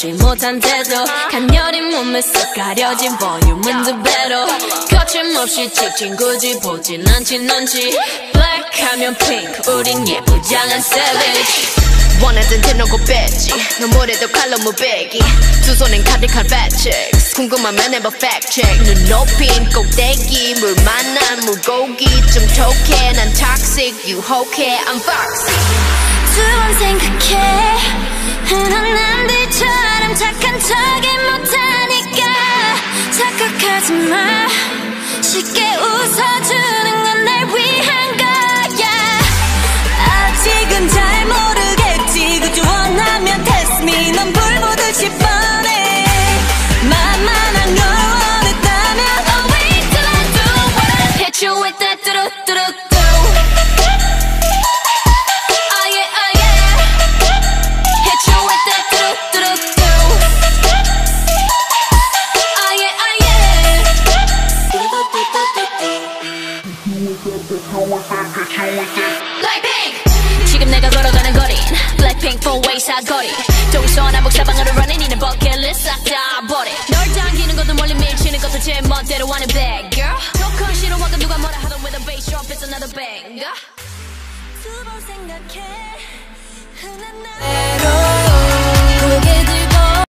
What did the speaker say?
멈추지 못한 태도 가녀린 몸에 쏙 가려진 볼륨은 두 배로 거침없이 찍힌 굳이 보진 않지 넌지 Black 하면 pink 우린 예쁘장한 savage 원하던 대놓고 뺐지 너무래도 칼로 무배기 두 손엔 가득한 fat checks 궁금하면 해봐 fact check 눈 높인 꼭대기 물 만난 물고기 좀 톡해 난 toxic 유혹해 I'm foxy 두 번 생각해 흔한 남들처럼 착한 척이 못하니까 착각하지 마 쉽게 웃어주는 건 날 위한 거야 아직은 잘 모르겠지 그저 원하면 test me 넌 불 보듯이 뻔해 만만한 걸 원했다면 Oh wait till I do what I hit you with that 뚜루뚜루뚜 지금 내가 걸어가는 거린 Blackpink four-way 사거리 동서남북 사방으로 running 이는 bucket list 싹 다 버려 널 당기는 것도 멀리 밀치는 것도 제 멋대로 하는 bag